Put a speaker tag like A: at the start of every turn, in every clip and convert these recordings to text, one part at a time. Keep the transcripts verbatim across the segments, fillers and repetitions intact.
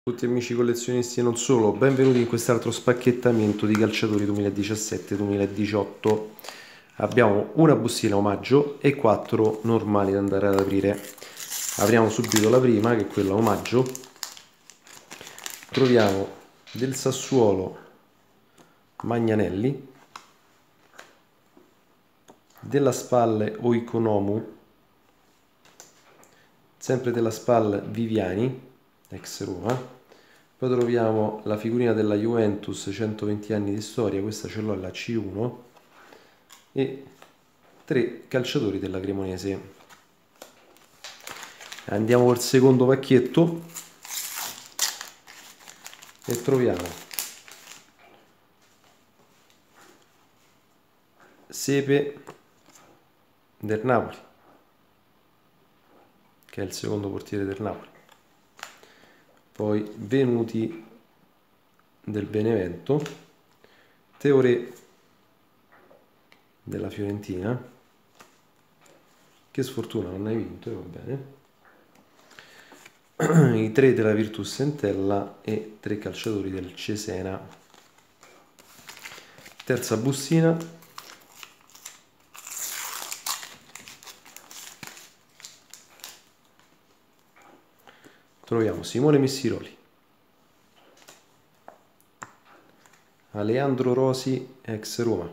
A: Tutti amici collezionisti e non solo, benvenuti in quest'altro spacchettamento di calciatori duemiladiciassette duemiladiciotto. Abbiamo una bustina omaggio e quattro normali da andare ad aprire. Apriamo subito la prima, che è quella omaggio. Troviamo del Sassuolo Magnanelli, della Spal Oikonomu, sempre della Spal Viviani, ex Roma. Poi troviamo la figurina della Juventus, centoventi anni di storia, questa ce l'ho alla C uno, e tre calciatori della Cremonese. Andiamo col secondo pacchetto e troviamo Sepe del Napoli, che è il secondo portiere del Napoli. Poi Venuti del Benevento, Teoré della Fiorentina, che sfortuna non hai vinto, e va bene, i tre della Virtus Entella e tre calciatori del Cesena. Terza bustina, troviamo Simone Missiroli, Aleandro Rosi, ex Roma,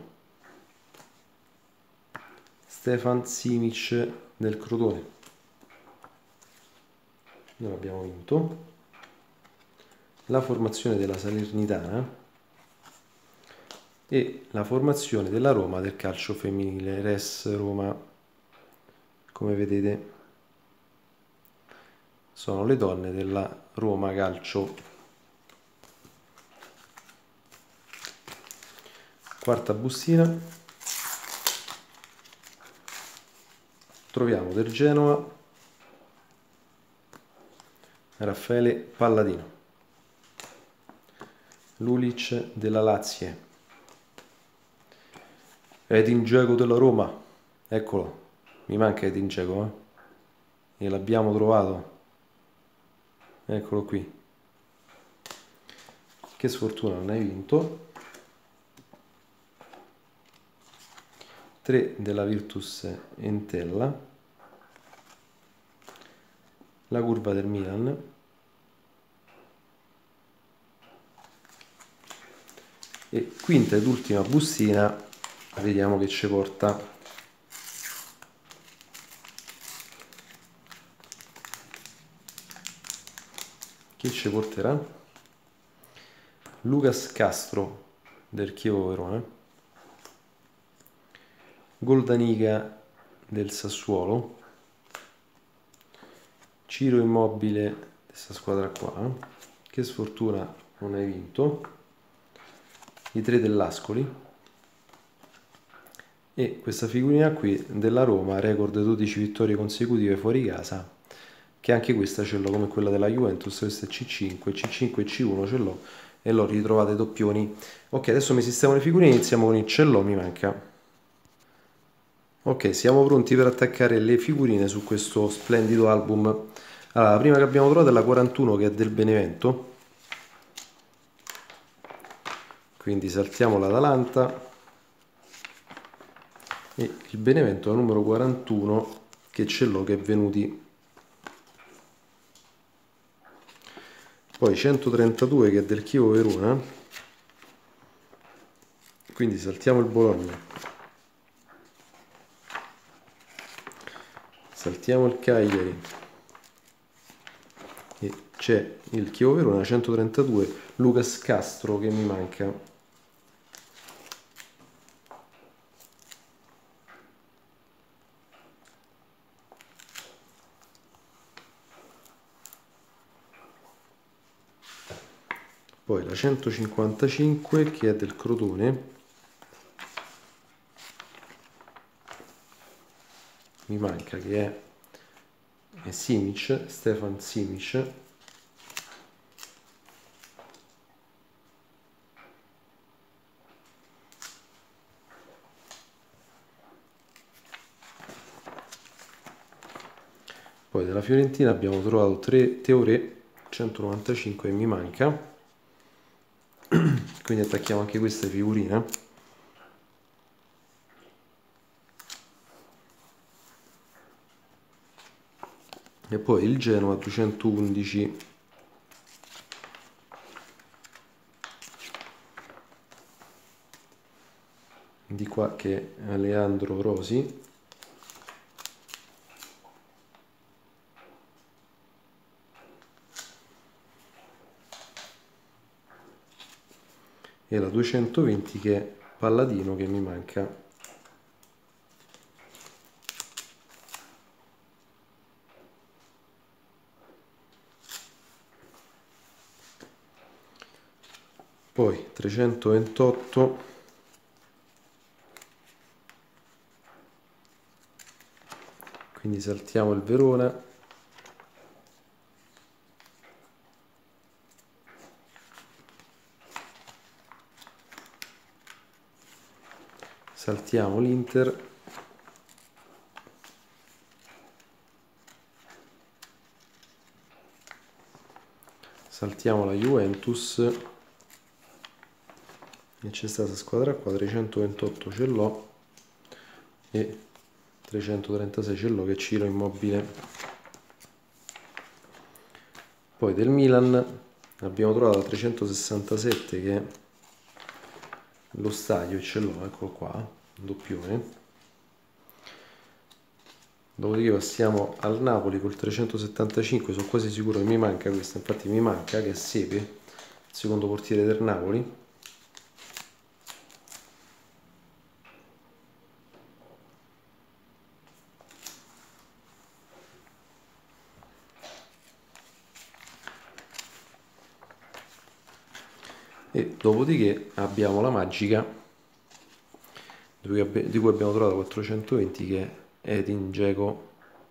A: Stefan Simic del Crotone, noi abbiamo vinto, la formazione della Salernitana e la formazione della Roma del calcio femminile, Res Roma. Come vedete sono le donne della Roma Calcio. Quarta bustina, troviamo del Genoa Raffaele Palladino, Lulic della Lazio, Edin Dzeko della Roma, eccolo, mi manca Edin Dzeko, eh? E l'abbiamo trovato, eccolo qui, che sfortuna non hai vinto. tre della Virtus Entella, la curva del Milan e quinta ed ultima bustina, vediamo che ci porta. Chi ci porterà? Lucas Castro del Chievo Verona, Goldaniga del Sassuolo, Ciro Immobile, questa squadra qua, che sfortuna non hai vinto, i tre dell'Ascoli e questa figurina qui della Roma, record dodici vittorie consecutive fuori casa, che anche questa ce l'ho come quella della Juventus, questa è C cinque, C cinque e C uno ce l'ho e l'ho ritrovate doppioni. Ok, adesso mi sistemo le figurine, iniziamo con il cello, mi manca. Ok, siamo pronti per attaccare le figurine su questo splendido album. Allora, la prima che abbiamo trovato è la quarantuno, che è del Benevento, quindi saltiamo l'Atalanta e il Benevento, la numero quarantuno, che ce l'ho, che è Venuti. Poi centotrentadue, che è del Chievo Verona, quindi saltiamo il Bologna, saltiamo il Cagliari e c'è il Chievo Verona, centotrentadue, Lucas Castro, che mi manca. Poi la centocinquantacinque, che è del Crotone, mi manca, che è, è Simic, Stefan Simic. Poi della Fiorentina abbiamo trovato tre Teoré, centonovantacinque che mi manca, quindi attacchiamo anche queste figurine. E poi il Genoa duecentoundici di qua, che è Leandro Rosi, e la duecentoventi che è Palladino che mi manca. Poi trecentoventotto, quindi saltiamo il Verona, saltiamo l'Inter, saltiamo la Juventus, e c'è stata squadra qua, trecentoventotto ce l'ho e trecentotrentasei ce l'ho, che è Ciro Immobile. Poi del Milan abbiamo trovato la trecentosessantasette che è lo stadio, e ce l'ho, eccolo qua, un doppione. Dopodiché passiamo al Napoli col trecentosettantacinque, sono quasi sicuro che mi manca questa, infatti mi manca, che è Sepe, il secondo portiere del Napoli. E dopodiché abbiamo la magica, di cui abbiamo trovato quattrocentoventi, che è Edin Dzeko.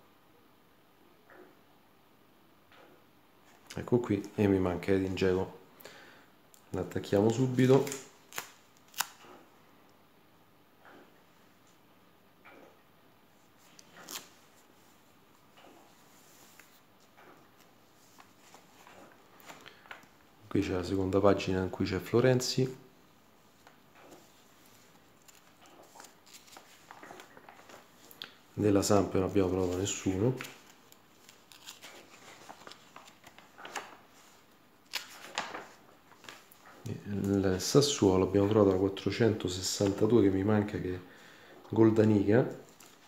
A: Ecco qui, e mi manca Edin Dzeko. L'attacchiamo subito. Qui c'è la seconda pagina in cui c'è Florenzi. Della Samp non abbiamo trovato nessuno. Il Sassuolo abbiamo trovato la quattrocentosessantadue che mi manca, che è Goldaniga.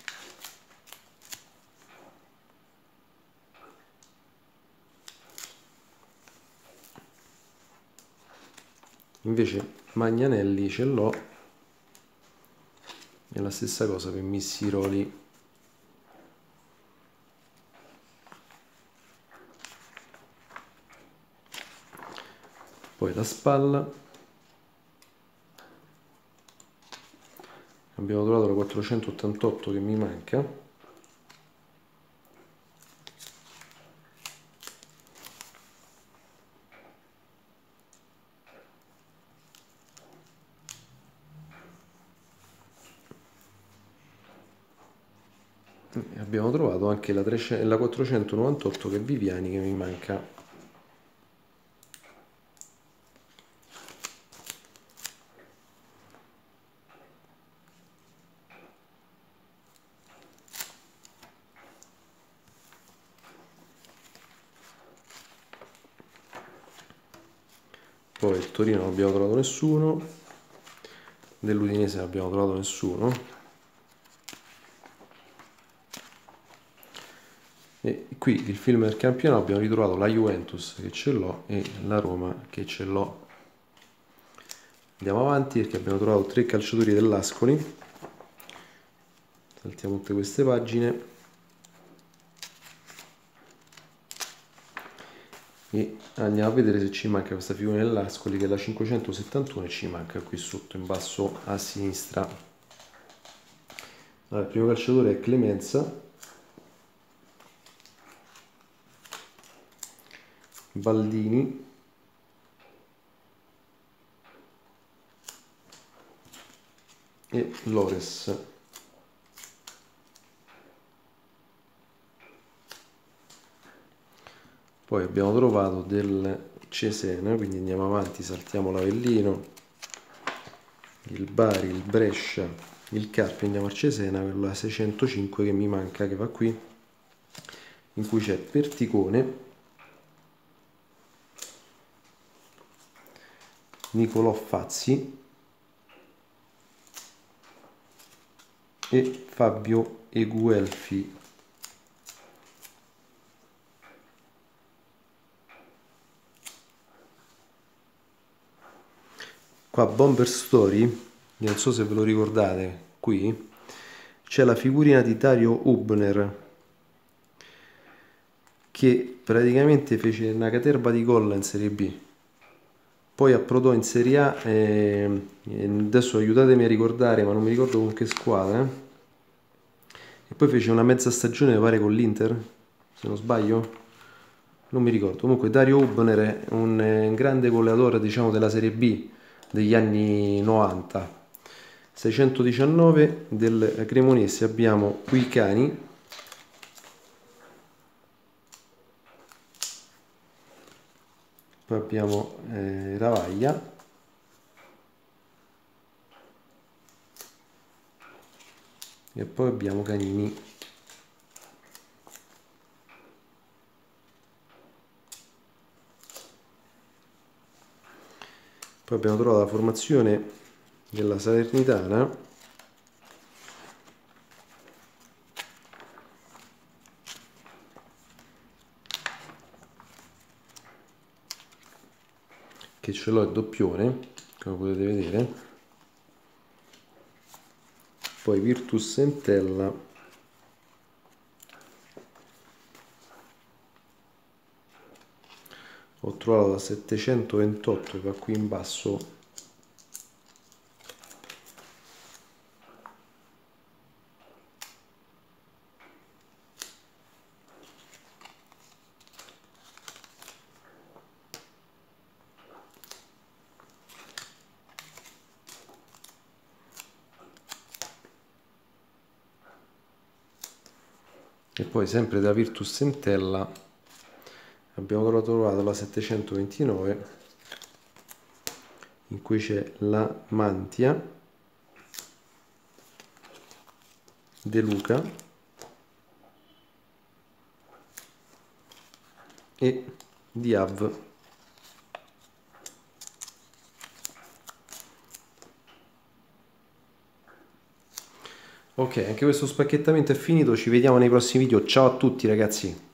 A: Invece Magnanelli ce l'ho, è la stessa cosa per Missiroli. Poi la spalla abbiamo trovato la quattrocentottantotto che mi manca. E abbiamo trovato anche la, la quattrocentonovantotto che è Viviani, che mi manca. Poi il Torino non abbiamo trovato nessuno, dell'Udinese non abbiamo trovato nessuno, e qui il film del campionato abbiamo ritrovato la Juventus che ce l'ho e la Roma che ce l'ho. Andiamo avanti perché abbiamo trovato tre calciatori dell'Ascoli. Saltiamo tutte queste pagine e andiamo a vedere se ci manca questa figura dell'Ascoli, che è la cinquecentosettantuno, e ci manca qui sotto in basso a sinistra. Allora, il primo calciatore è Clemenza, Baldini, e Lores. Poi abbiamo trovato del Cesena, quindi andiamo avanti, saltiamo l'Avellino, il Bari, il Brescia, il Carpi, andiamo al Cesena, quello la seicentocinque che mi manca, che va qui, in cui c'è Perticone, Nicolò Fazzi e Fabio Eguelfi. Qua Bomber Story, non so se ve lo ricordate, qui c'è la figurina di Dario Hubner che praticamente fece una caterva di gol in Serie B, poi approdò in Serie A, e adesso aiutatemi a ricordare, ma non mi ricordo con che squadra, e poi fece una mezza stagione, mi pare, con l'Inter, se non sbaglio, non mi ricordo. Comunque Dario Hubner è un grande goleatore, diciamo, della Serie B degli anni novanta. seicentodiciannove del Cremonese abbiamo qui Cani, poi abbiamo eh, Ravaglia, e poi abbiamo Canini. Poi abbiamo trovato la formazione della Salernitana, che ce l'ho il doppione, come potete vedere. Poi Virtus Entella, ho trovato la settecentoventotto che va qui in basso, e poi sempre da Virtus Entella abbiamo trovato la settecentoventinove in cui c'è la Mantia, De Luca e Diav. Ok, anche questo spacchettamento è finito, ci vediamo nei prossimi video, ciao a tutti ragazzi!